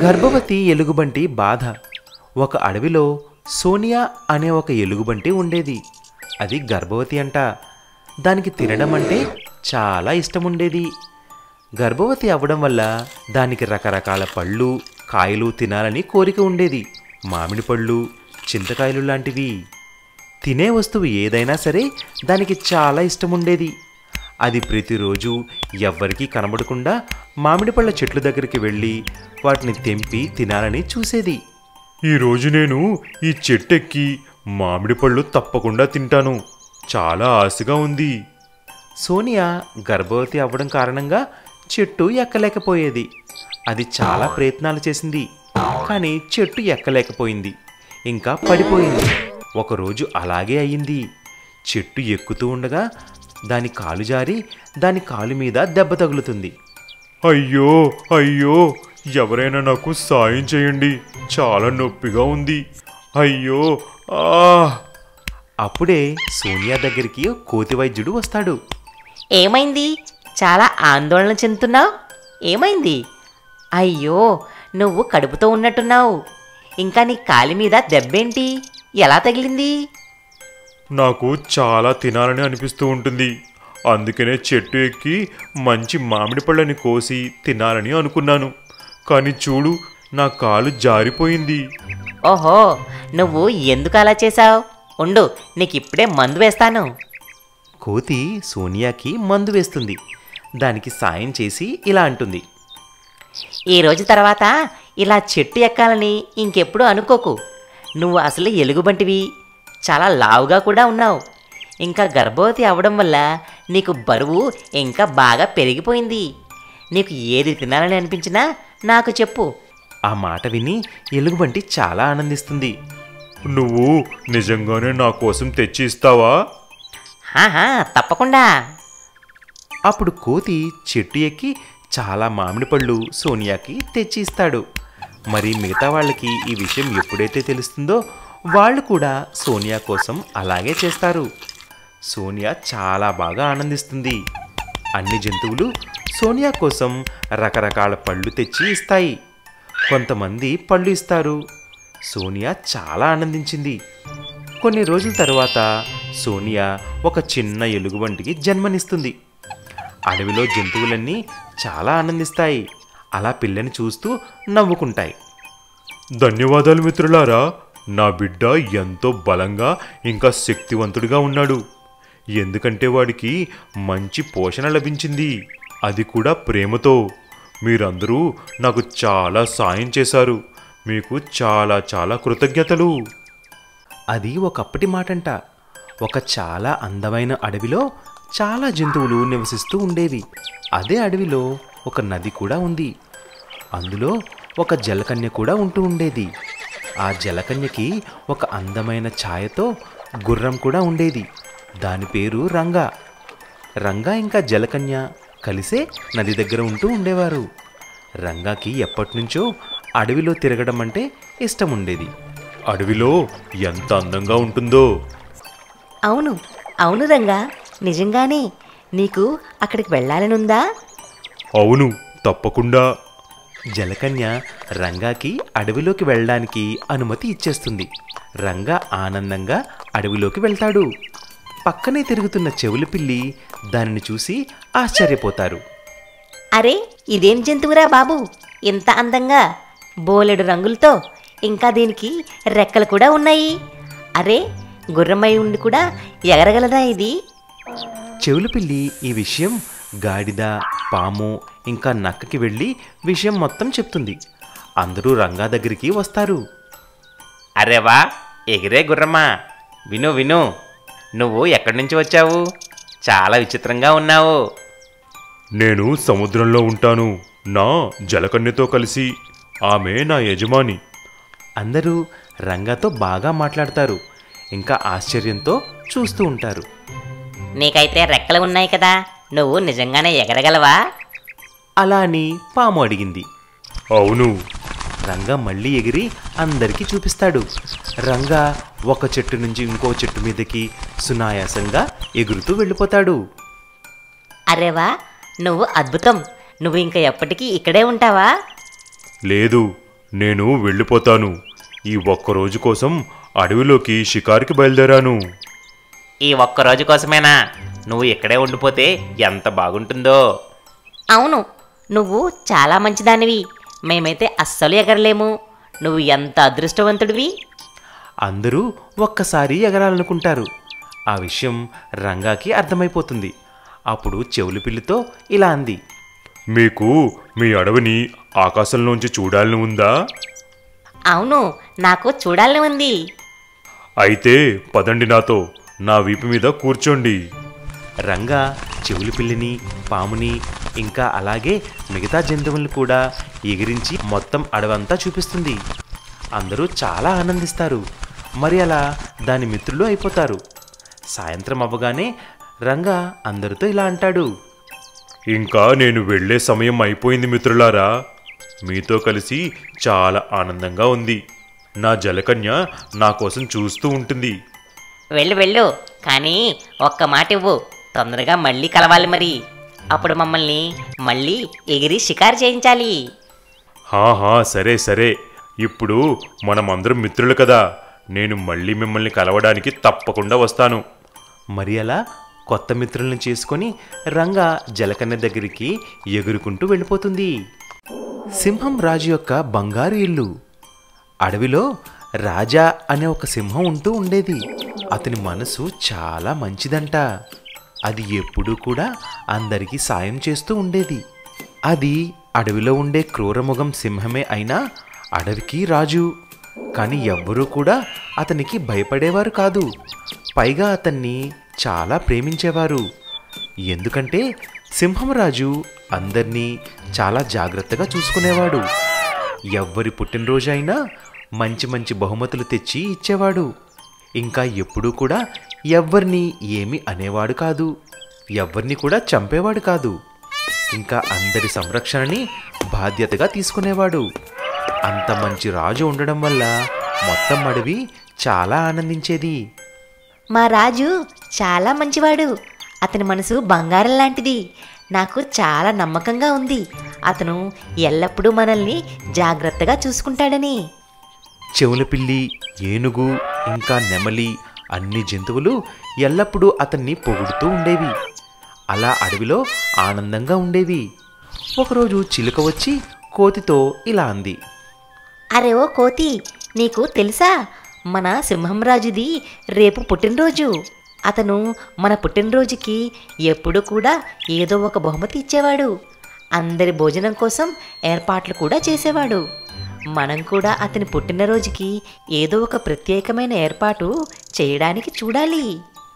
గర్భవతి ఎలుగుబంటి బాధ. ఒక అడవిలో సోనియా అనే ఒక ఎలుగుబంటి ఉండేది. అది గర్భవతి అంట. దానికి తినడం అంటే చాలా ఇష్టముండేది. గర్భవతి అవ్వడం వల్ల దానికి రకరకాల పళ్ళు కాయలు తినాలని కోరిక ఉండేది. మామిడి పళ్ళు, చింతకాయలు లాంటివి. తినే వస్తువు ఏదైనా సరే దానికి చాలా ఇష్టముండేది. అది ప్రతిరోజు ఎవ్వరికీ కనబడకుండా మామిడి పళ్ళ చెట్ల దగ్గరికి వెళ్ళి వాటిని తెంపి తినాలని చూసేది. ఈరోజు నేను ఈ చెట్టెక్కి మామిడి పళ్ళు తప్పకుండా తింటాను, చాలా ఆశగా ఉంది. సోనియా గర్భవతి అవ్వడం కారణంగా చెట్టు ఎక్కలేకపోయేది. అది చాలా ప్రయత్నాలు చేసింది, కానీ చెట్టు ఎక్కలేకపోయింది. ఇంకా పడిపోయింది. ఒకరోజు అలాగే అయ్యింది. చెట్టు ఎక్కుతూ ఉండగా దాని కాలు జారి దాని కాలు మీద దెబ్బ తగులుతుంది. అయ్యో అయ్యో, ఎవరైనా నాకు సాయం చేయండి, చాలా నొప్పిగా ఉంది, అయ్యో ఆ. అప్పుడే సోనియా దగ్గరికి కోతి వైద్యుడు వస్తాడు. ఏమైంది? చాలా ఆందోళన చెందుతున్నావు. ఏమైంది? అయ్యో, నువ్వు కడుపుతో ఉన్నట్టున్నావు. ఇంకా నీ కాలి మీద దెబ్బేంటి? ఎలా తగిలింది? నాకు చాలా తినాలని అనిపిస్తూ ఉంటుంది, అందుకనే చెట్టు ఎక్కి మంచి మామిడి పళ్ళని కోసి తినాలని అనుకున్నాను. కానీ చూడు, నా కాలు జారిపోయింది. ఓహో, నువ్వు ఎందుకు అలా చేశావు? ఉండు, నీకిప్పుడే మందు వేస్తాను. కోతి సోనియాకి మందు వేస్తుంది. దానికి సాయం చేసి ఇలా అంటుంది. ఈ రోజు తర్వాత ఇలా చెట్టు ఎక్కాలని ఇంకెప్పుడు అనుకోకు. నువ్వు అసలు ఎలుగుబంటివి, చాలా లావుగా కూడా ఉన్నావు. ఇంకా గర్భవతి అవ్వడం వల్ల నీకు బరువు ఇంకా బాగా పెరిగిపోయింది. నీకు ఏది తినాలని అనిపించినా నాకు చెప్పు. ఆ మాట విని ఎలుగుబంటి చాలా ఆనందిస్తుంది. నువ్వు నిజంగానే నా కోసం తెచ్చి ఇస్తావా? ఆహా, తప్పకుండా. అప్పుడు కోతి చెట్టు ఎక్కి చాలా మామిడి పళ్ళు సోనియాకి తెచ్చి ఇస్తాడు. మరి మిగతా వాళ్ళకి ఈ విషయం ఎప్పుడైతే తెలుస్తుందో వాళ్ళు కూడా సోనియా కోసం అలాగే చేస్తారు. సోనియా చాలా బాగా ఆనందిస్తుంది. అన్ని జంతువులు సోనియా కోసం రకరకాల పళ్ళు తెచ్చి ఇస్తాయి. కొంతమంది పళ్ళు ఇస్తారు. సోనియా చాలా ఆనందించింది. కొన్ని రోజుల తర్వాత సోనియా ఒక చిన్న ఎలుగుబంటికి జన్మనిస్తుంది. అడవిలో జంతువులన్నీ చాలా ఆనందిస్తాయి. అలా పిల్లని చూస్తూ నవ్వుకుంటాయి. ధన్యవాదాలు మిత్రులారా, నా బిడ్డ ఎంతో బలంగా ఇంకా శక్తివంతుడిగా ఉన్నాడు. ఎందుకంటే వాడికి మంచి పోషణ లభించింది, అది కూడా ప్రేమతో. మీరందరూ నాకు చాలా సాయం చేశారు, మీకు చాలా చాలా కృతజ్ఞతలు. అది ఒకప్పటి మాటంట. ఒక చాలా అందమైన అడవిలో చాలా జంతువులు నివసిస్తూ ఉండేవి. అదే అడవిలో ఒక నది కూడా ఉంది. అందులో ఒక జలకన్య కూడా ఉంటూ ఉండేది. ఆ జలకన్యకి ఒక అందమైన ఛాయతో గుర్రం కూడా ఉండేది. దాని పేరు రంగా. రంగా ఇంకా జలకన్య కలిసే నది దగ్గర ఉంటూ ఉండేవారు. రంగాకి ఎప్పటినుంచో అడవిలో తిరగడం అంటే ఇష్టం ఉండేది. అడవిలో ఎంత అందంగా ఉంటుందో. అవును అవును రంగా, నిజంగానే నీకు అక్కడికి వెళ్ళాలనుందా? అవును, తప్పకుండా. జలకన్య రంగాకి అడవిలోకి వెళ్ళడానికి అనుమతి ఇచ్చేస్తుంది. రంగా ఆనందంగా అడవిలోకి వెళ్తాడు. పక్కనే తిరుగుతున్న చెవుల పిల్లి దానిని చూసి ఆశ్చర్యపోతారు. అరే, ఇదేం జంతువురా బాబు, ఇంత అందంగా, బోలెడు రంగులతో, ఇంకా దీనికి రెక్కలు కూడా ఉన్నాయి. అరే, గుర్రమై ఉండి కూడా ఎగరగలదా ఇది? చెవుల పిల్లి ఈ విషయం గాడిద, పాము ఇంకా నక్కకి వెళ్ళి విషయం మొత్తం చెప్తుంది. అందరూ రంగా దగ్గరికి వస్తారు. అరేవా, ఎగిరే గుర్రమా, విను విను, నువ్వు ఎక్కడి నుంచి వచ్చావు? చాలా విచిత్రంగా ఉన్నావు. నేను సముద్రంలో ఉంటాను, నా జలకన్యతో కలిసి. ఆమె నా యజమాని. అందరూ రంగాతో బాగా మాట్లాడతారు. ఇంకా ఆశ్చర్యంతో చూస్తూ ఉంటారు. నీకైతే రెక్కలు ఉన్నాయి కదా, నువ్వు నిజంగానే ఎగరగలవా? అలా అని పాము అడిగింది. అవును. రంగా మళ్ళీ ఎగిరి అందరికీ చూపిస్తాడు. రంగా ఒక చెట్టు నుంచి ఇంకో చెట్టు మీదకి సునాయాసంగా ఎగురుతూ వెళ్ళిపోతాడు. అరేవా, నువ్వు అద్భుతం. నువ్వు ఇంకా ఎప్పటికీ ఇక్కడే ఉంటావా? లేదు, నేను వెళ్ళిపోతాను. ఈ ఒక్కరోజు కోసం అడవిలోకి షికారుకి బయలుదేరాను. ఈ ఒక్కరోజు కోసమేనా? నువ్వు ఇక్కడే ఉండిపోతే ఎంత బాగుంటుందో. అవును, నువ్వు చాలా మంచిదానివి. మేమైతే అస్సలు ఎగరలేము. నువ్వు ఎంత అదృష్టవంతుడివి. అందరూ ఒక్కసారి ఎగరాలనుకుంటారు. ఆ విషయం రంగాకి అర్థమైపోతుంది. అప్పుడు చెవులు పిల్లితో ఇలా అంది. మీకు మీ అడవిని ఆకాశంలోంచి చూడాలని ఉందా? అవును, నాకు చూడాలని ఉంది. అయితే పదండి నాతో. నా వీపు మీద కూర్చోండి. రంగా చెవులు పిల్లిని, పాముని, ఇంకా అలాగే మిగతా జంతువులను కూడా ఎగిరించి మొత్తం అడవంతా చూపిస్తుంది. అందరూ చాలా ఆనందిస్తారు. మరి అలా దాని మిత్రులు అయిపోతారు. సాయంత్రం అవ్వగానే రంగా అందరితో ఇలా అంటాడు. ఇంకా నేను వెళ్ళే సమయం అయిపోయింది మిత్రులారా. మీతో కలిసి చాలా ఆనందంగా ఉంది. నా జలకన్య నా కోసం చూస్తూ ఉంటుంది. వెళ్ళు వెళ్ళు, కానీ ఒక్క మాట ఇవ్వు. తొందరగా మళ్ళీ కలవాలి మరి. అప్పుడు మమ్మల్ని మళ్ళీ ఎగిరి షికారు చేయించాలి. హాహా, సరే సరే. ఇప్పుడు మనమందరం మిత్రులు కదా. నేను మళ్ళీ మిమ్మల్ని కలవడానికి తప్పకుండా వస్తాను. మరి అలా కొత్త మిత్రులను చేసుకొని రంగా జలకన్య దగ్గరికి ఎగురుకుంటూ వెళ్ళిపోతుంది. సింహం రాజు యొక్క బంగారు ఇల్లు. అడవిలో రాజా అనే ఒక సింహం ఉంటూ ఉండేది. అతని మనసు చాలా మంచిదంట. అది ఎప్పుడూ కూడా అందరికీ సాయం చేస్తూ ఉండేది. అది అడవిలో ఉండే క్రూరముఖం సింహమే అయినా అడవికి రాజు. కానీ ఎవ్వరూ కూడా అతనికి భయపడేవారు కాదు. పైగా అతన్ని చాలా ప్రేమించేవారు. ఎందుకంటే సింహంరాజు అందర్నీ చాలా జాగ్రత్తగా చూసుకునేవాడు. ఎవ్వరి పుట్టినరోజు అయినా మంచి మంచి బహుమతులు తెచ్చి ఇచ్చేవాడు. ఇంకా ఎప్పుడూ కూడా ఎవ్వరిని ఏమీ అనేవాడు కాదు. ఎవ్వరిని కూడా చంపేవాడు కాదు. ఇంకా అందరి సంరక్షణని బాధ్యతగా తీసుకునేవాడు. అంత మంచి రాజు ఉండడం వల్ల మొత్తం అడవి చాలా ఆనందించేది. మా రాజు చాలా మంచివాడు. అతని మనసు బంగారం లాంటిది. నాకు చాలా నమ్మకంగా ఉంది. అతను ఎల్లప్పుడూ మనల్ని జాగ్రత్తగా చూసుకుంటాడని. చెవుల పిల్లి, ఏనుగు, ఇంకా నెమలి అన్ని జంతువులు ఎల్లప్పుడూ అతన్ని పొగుడుతూ ఉండేవి. అలా అడవిలో ఆనందంగా ఉండేవి. ఒకరోజు చిలుక వచ్చి కోతితో ఇలా అంది. అరే ఓ కోతి, నీకు తెలుసా మన సింహంరాజుది రేపు పుట్టినరోజు. అతను మన పుట్టినరోజుకి ఎప్పుడు కూడా ఏదో ఒక బహుమతి ఇచ్చేవాడు. అందరి భోజనం కోసం ఏర్పాట్లు కూడా చేసేవాడు. మనం కూడా అతని పుట్టినరోజుకి ఏదో ఒక ప్రత్యేకమైన ఏర్పాటు చేయడానికి చూడాలి.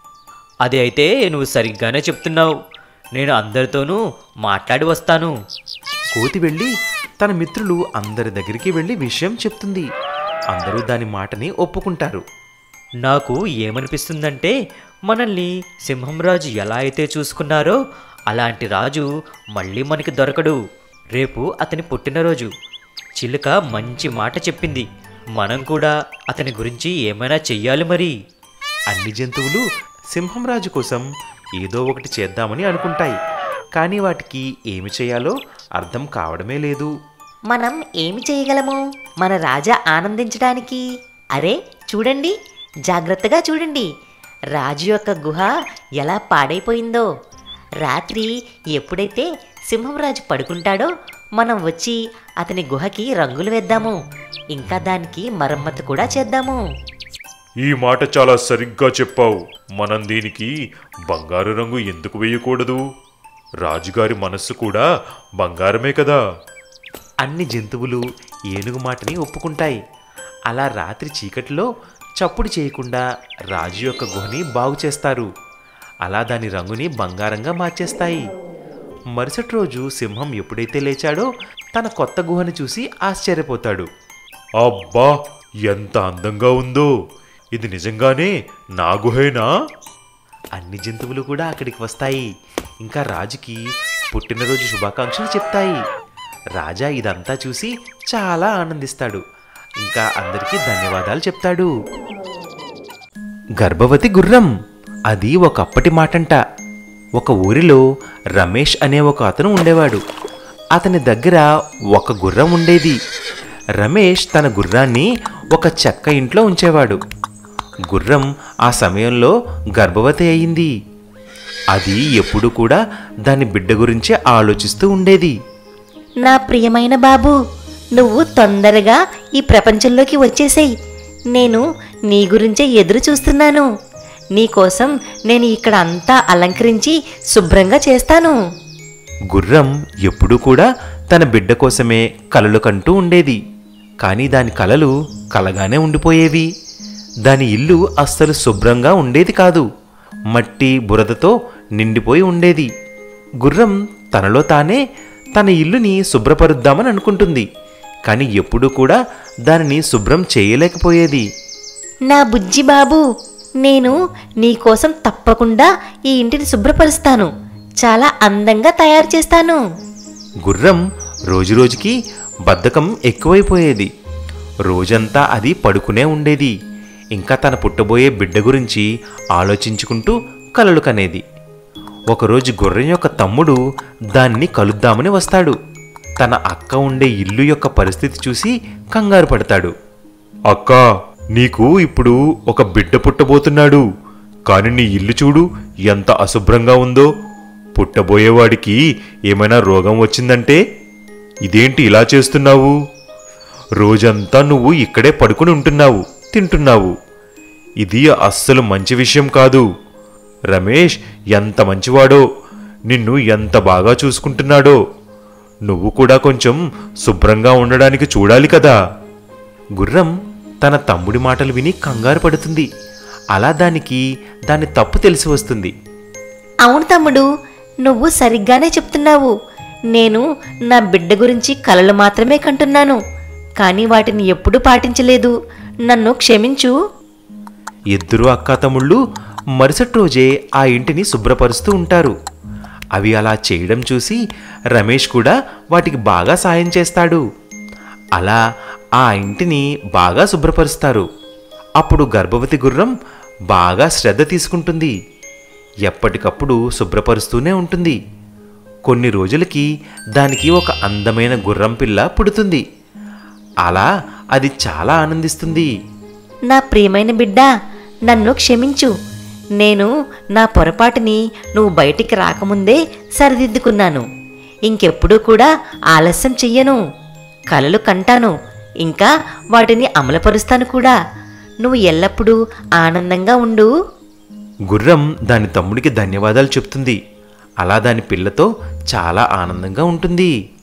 అది అయితే నువ్వు సరిగ్గానే చెప్తున్నావు. నేను అందరితోనూ మాట్లాడి వస్తాను. కోతి వెళ్ళి తన మిత్రులు అందరి దగ్గరికి వెళ్ళి విషయం చెప్తుంది. అందరూ దాని మాటని ఒప్పుకుంటారు. నాకు ఏమనిపిస్తుందంటే మనల్ని సింహంరాజు ఎలా అయితే చూసుకున్నారో అలాంటి రాజు మళ్ళీ మనకి దొరకడు. రేపు అతని పుట్టినరోజు. చిలుక మంచి మాట చెప్పింది. మనం కూడా అతని గురించి ఏమైనా చెయ్యాలి మరి. అన్ని జంతువులు సింహంరాజు కోసం ఏదో ఒకటి చేద్దామని అనుకుంటాయి. కానీ వాటికి ఏమి చేయాలో అర్థం కావడమే లేదు. మనం ఏమి చేయగలము మన రాజా ఆనందించడానికి? అరే చూడండి, జాగ్రత్తగా చూడండి. రాజు యొక్క గుహ ఎలా పాడైపోయిందో. రాత్రి ఎప్పుడైతే సింహంరాజు పడుకుంటాడో మనం వచ్చి అతని గుహకి రంగులు వేద్దాము. ఇంకా దానికి మరమ్మతు కూడా చేద్దాము. ఈ మాట చాలా సరిగ్గా చెప్పావు. మనం దీనికి బంగారు రంగు ఎందుకు వేయకూడదు? రాజుగారి మనస్సు కూడా బంగారమే కదా. అన్ని జంతువులు ఏనుగు మాటని ఒప్పుకుంటాయి. అలా రాత్రి చీకటిలో చప్పుడు చేయకుండా రాజు యొక్క గుహని బాగు చేస్తారు. అలా దాని రంగుని బంగారంగా మార్చేస్తాయి. మరుసటి రోజు సింహం ఎప్పుడైతే లేచాడో తన కొత్త గుహని చూసి ఆశ్చర్యపోతాడు. అబ్బా, ఎంత అందంగా ఉందో! ఇది నిజంగానే నా గుహేనా? అన్ని జంతువులు కూడా అక్కడికి వస్తాయి. ఇంకా రాజుకి పుట్టినరోజు శుభాకాంక్షలు చెప్తాయి. రాజా ఇదంతా చూసి చాలా ఆనందిస్తాడు. ఇంకా అందరికీ ధన్యవాదాలు చెప్తాడు. గర్భవతి గుర్రం. అది ఒకప్పటి మాటంట. ఒక ఊరిలో రమేష్ అనే ఒక అతను ఉండేవాడు. అతని దగ్గర ఒక గుర్రం ఉండేది. రమేష్ తన గుర్రాన్ని ఒక చెక్క ఇంట్లో ఉంచేవాడు. గుర్రం ఆ సమయంలో గర్భవతి అయింది. అది ఎప్పుడు కూడా దాని బిడ్డ గురించే ఆలోచిస్తూ ఉండేది. నా ప్రియమైన బాబు, నువ్వు తొందరగా ఈ ప్రపంచంలోకి వచ్చేసేయ్. నేను నీ గురించే ఎదురు చూస్తున్నాను. నీకోసం నేను ఇక్కడ అంతా అలంకరించి శుభ్రంగా చేస్తాను. గుర్రం ఎప్పుడూ కూడా తన బిడ్డ కోసమే కలలు కంటూ ఉండేది. కానీ దాని కలలు కలగానే ఉండిపోయేవి. దాని ఇల్లు అస్సలు శుభ్రంగా ఉండేది కాదు. మట్టి బురదతో నిండిపోయి ఉండేది. గుర్రం తనలో తానే తన ఇల్లుని శుభ్రపరుద్దామని అనుకుంటుంది. కానీ ఎప్పుడూ కూడా దానిని శుభ్రం చేయలేకపోయేది. నా బుజ్జి బాబు, నేను నీకోసం తప్పకుండా ఈ ఇంటిని శుభ్రపరుస్తాను. చాలా అందంగా తయారు చేస్తాను. గుర్రం రోజురోజుకి బద్ధకం ఎక్కువైపోయేది. రోజంతా అది పడుకునే ఉండేది. ఇంకా తన పుట్టబోయే బిడ్డ గురించి ఆలోచించుకుంటూ కలలు కనేది. ఒకరోజు గుర్రం యొక్క తమ్ముడు దాన్ని కలుద్దామని వస్తాడు. తన అక్క ఉండే ఇల్లు యొక్క పరిస్థితి చూసి కంగారు పడతాడు. అక్కా, నీకు ఇప్పుడు ఒక బిడ్డ పుట్టబోతున్నాడు. కాని నీ ఇల్లు చూడు ఎంత అశుభ్రంగా ఉందో. పుట్టబోయేవాడికి ఏమైనా రోగం వచ్చిందంటే ఇదేంటి ఇలా చేస్తున్నావు? రోజంతా నువ్వు ఇక్కడే పడుకుని ఉంటున్నావు, తింటున్నావు. ఇది అస్సలు మంచి విషయం కాదు. రమేష్ ఎంత మంచివాడో, నిన్ను ఎంత బాగా చూసుకుంటున్నాడో. నువ్వు కూడా కొంచెం శుభ్రంగా ఉండడానికి చూడాలి కదా. గుర్రం తన తమ్ముడి మాటలు విని కంగారు పడుతుంది. అలా దానికి దాని తప్పు తెలిసి వస్తుంది. అవును తమ్ముడు, నువ్వు సరిగ్గానే చెప్తున్నావు. నేను నా బిడ్డ గురించి కలలు మాత్రమే కంటున్నాను, కానీ వాటిని ఎప్పుడూ పాటించలేదు. నన్ను క్షమించు. ఇద్దరు అక్కాతమ్ముళ్ళు మరుసటి రోజే ఆ ఇంటిని శుభ్రపరుస్తూ ఉంటారు. అవి అలా చేయడం చూసి రమేష్ కూడా వాటికి బాగా సాయం చేస్తాడు. అలా ఆ ఇంటిని బాగా శుభ్రపరుస్తారు. అప్పుడు గర్భవతి గుర్రం బాగా శ్రద్ధ తీసుకుంటుంది. ఎప్పటికప్పుడు శుభ్రపరుస్తూనే ఉంటుంది. కొన్ని రోజులకి దానికి ఒక అందమైన గుర్రం పిల్ల పుడుతుంది. అలా అది చాలా ఆనందిస్తుంది. నా ప్రియమైన బిడ్డ, నన్ను క్షమించు. నేను నా పొరపాటుని నువ్వు బయటికి రాకముందే సరిదిద్దుకున్నాను. ఇంకెప్పుడూ కూడా ఆలస్యం చెయ్యను. కలలు కంటాను, ఇంకా వాటిని అమలుపరుస్తాను కూడా. నువ్వు ఎల్లప్పుడూ ఆనందంగా ఉండు. గుర్రం దాని తమ్ముడికి ధన్యవాదాలు చెప్తుంది. అలా దాని పిల్లతో చాలా ఆనందంగా ఉంటుంది.